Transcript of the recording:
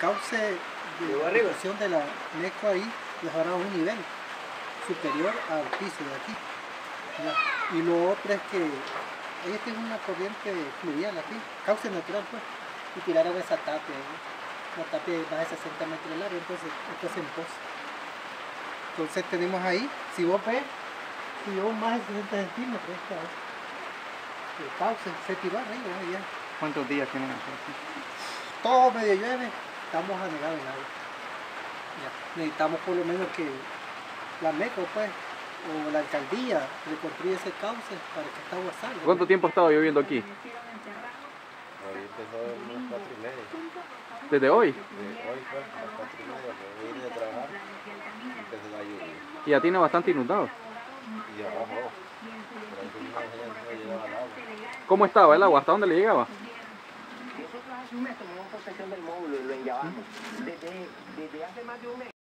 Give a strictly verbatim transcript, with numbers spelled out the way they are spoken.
cauce de erosión de la Neco ahí dejará un nivel superior al piso de aquí. ¿Ya? Y lo otro es que ahí tiene una corriente fluvial aquí, cauce natural pues, y tiraron esa tapia, ¿no? Una tapia de más de sesenta metros de largo, entonces esto es en pos. Entonces tenemos ahí, si vos ves, subió más de sesenta centímetros esta, el cauce, se tiró arriba ya. ¿Cuántos días tienen aquí? Todo medio llueve, estamos anegados en agua. Ya. Necesitamos por lo menos que la MECO pues, o la alcaldía reconstruya ese cauce para que esta agua salga. ¿Cuánto tiempo ha estado lloviendo aquí? Hoy empezó a unas cuatro y media. ¿Desde hoy? De hoy fue a las cuatro y media, porque vine a trabajar, empezó la lluvia. Y ya tiene bastante inundado. Y abajo, por ahí tenía gente que llegaba al agua. ¿Cómo estaba el agua? ¿Hasta dónde le llegaba? Nosotros hace un mes tomamos posesión del módulo y lo enllavamos. Desde, desde hace más de un mes.